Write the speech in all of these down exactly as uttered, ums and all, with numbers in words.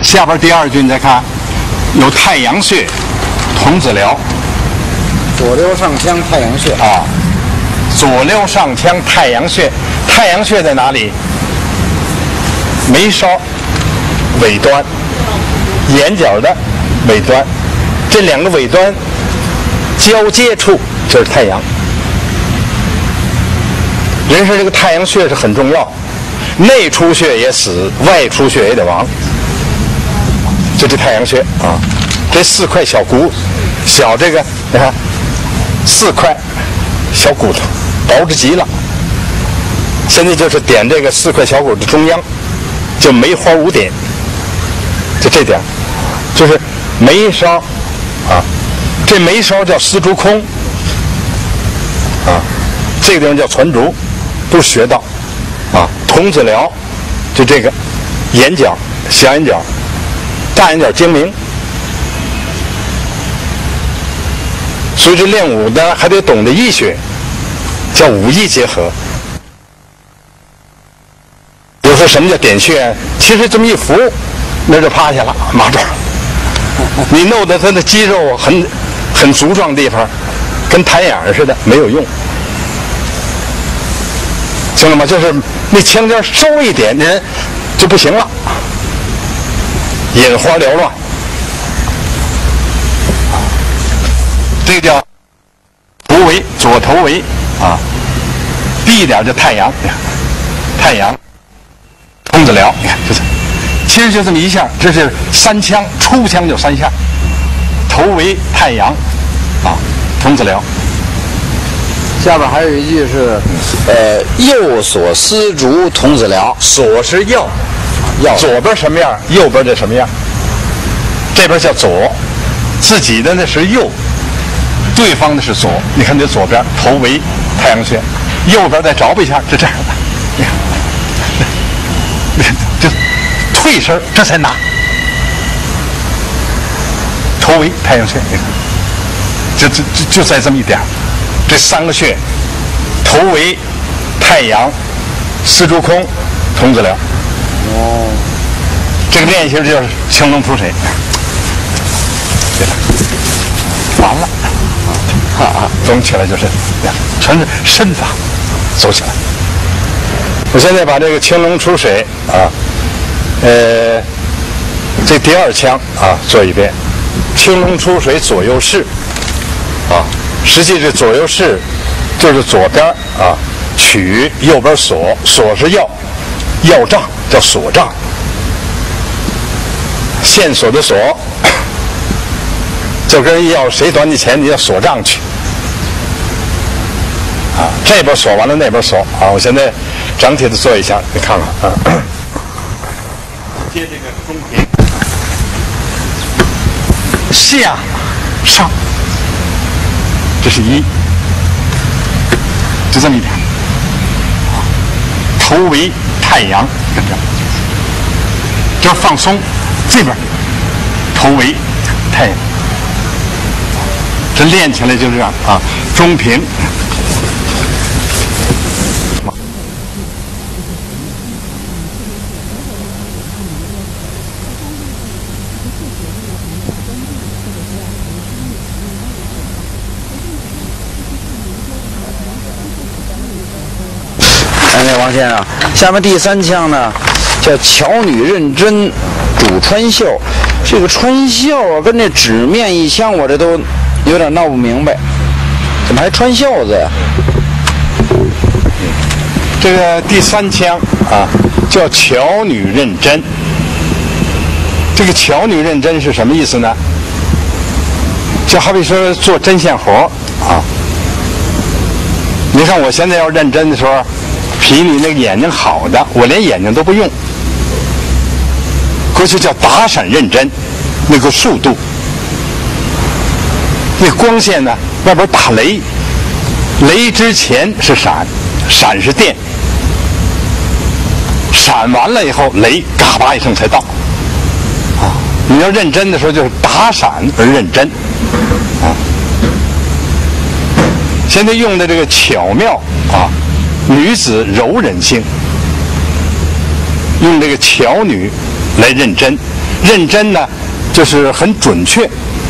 下边第二句你再看，有太阳穴、童子髎。 左溜上腔太阳穴啊，左溜上腔太阳穴，太阳穴在哪里？眉梢尾端，眼角的尾端，这两个尾端交接处就是太阳。人说这个太阳穴是很重要，内出血也死，外出血也得亡。就这太阳穴啊，这四块小骨，小这个你看。四块小骨头，薄着极了。现在就是点这个四块小骨的中央，就梅花五点，就这点，就是眉梢啊，这眉梢叫丝竹空啊，这个地方叫攒竹，都是穴道啊。童子髎就这个眼角、小眼角、大眼角睛明。所以这练武的还得懂得医学，叫武艺结合。有时候什么叫点穴？其实这么一扶，那就趴下了，麻爪。你弄得他的肌肉很很粗壮的地方，跟弹眼似的，没有用。行了吗？就是那腔尖收一点，人就不行了，眼花缭乱。这个叫头围，左头围啊，低一点叫太阳，太阳，童子髎，你看就是，其实就这么一下，这是三腔，出腔就三下，头围太阳，啊，童子髎。 下边还有一句是，呃，右锁丝竹童子髎， 锁是右， 右左边什么样，右边这什么样，这边叫左，自己的那是右。对方的是左，你看这左边头围太阳穴，右边再着吧一下，就这样的，你看，你看就退身，这才拿。头围太阳穴，你看，就就就就在这么一点，这三个穴，头围、太阳、丝竹空、童子髎。哦，这个练习就是青龙出水。对了，完了。啊啊，走起来就是这样，全是身法走起来。我现在把这个青龙出水啊，呃，这第二腔啊做一遍。青龙出水左右式啊，实际这左右式就是左边啊取，右边锁，锁是药，药杖叫锁杖，线索的锁。就跟人要谁短你钱，你要锁账去啊！这边锁完了，那边锁啊！我现在整体的做一下，你看看啊。接这个中平，下上，这是一，就这么一点。头围太阳，跟着，这放松，这边头围太阳。这练起来就这样啊，中平。 哎，那王先生，下面第三腔呢，叫巧女认真主穿袖。这个穿袖啊，跟这纸面一腔，我这都有点闹不明白，怎么还穿袖子呀？ 这个第三腔啊，叫巧女认真。这个巧女认真是什么意思呢？就好比说做针线活啊。你看我现在要认真的时候，比你那个眼睛好的，我连眼睛都不用。过去叫打闪认真，那个速度。那光线呢，外边打雷，雷之前是闪，闪是电，闪完了以后，雷嘎巴一声才到。啊，你要认真的时候，就是打闪而认真。啊，现在用的这个巧妙啊，女子柔韧性，用这个巧女来认真， 认真呢，就是很准确。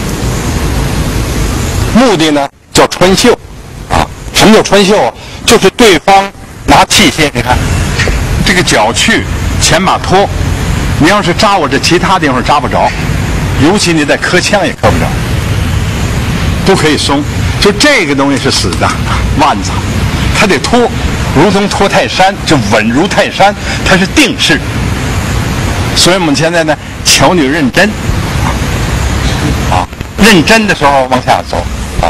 目的呢叫穿绣，啊，什么叫穿绣啊？就是对方拿器械，你看这个脚去，前马拖，你要是扎我这其他地方扎不着，尤其你在磕枪也磕不着，都可以松。就这个东西是死的，腕子，它得拖，如同拖泰山，就稳如泰山，它是定式。所以我们现在呢，巧女认真，啊，认真的时候往下走，啊，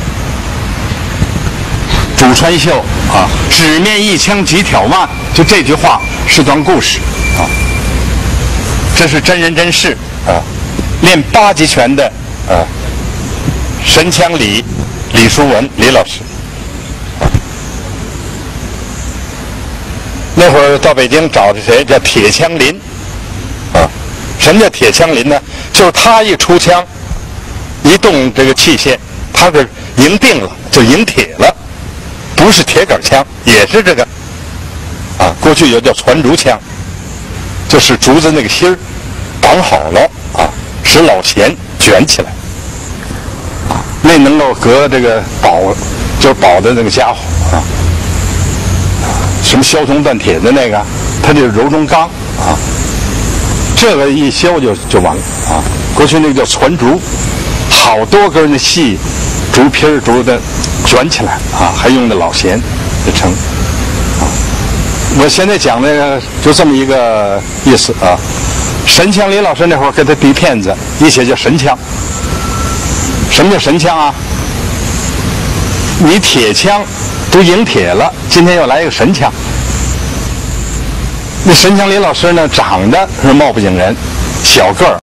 主穿绣啊，纸面一枪几挑万，就这句话是段故事啊，这是真人真事啊。练八极拳的啊，神枪李李书文李老师。那会儿到北京找的谁？叫铁枪林，啊，什么叫铁枪林呢？就是他一出枪，一动这个器械，他是赢定了，就赢铁了，不是铁杆枪，也是这个，啊，过去有叫攒竹枪，就是竹子那个芯儿绑好了啊，使老弦卷起来，啊，那能够隔这个宝，就是宝的那个家伙啊。什么削铜断铁的那个，它就是柔中刚啊，这个一削就就完了啊。过去那个叫攒竹，好多根的细竹皮儿竹的卷起来啊，还用的老弦就成啊。我现在讲那个就这么一个意思啊。神枪李老师那会儿给他递片子，一写叫神枪。什么叫神枪啊？你铁枪都赢铁了，今天又来一个神枪。那神枪李老师呢，长得是貌不惊人，小个儿。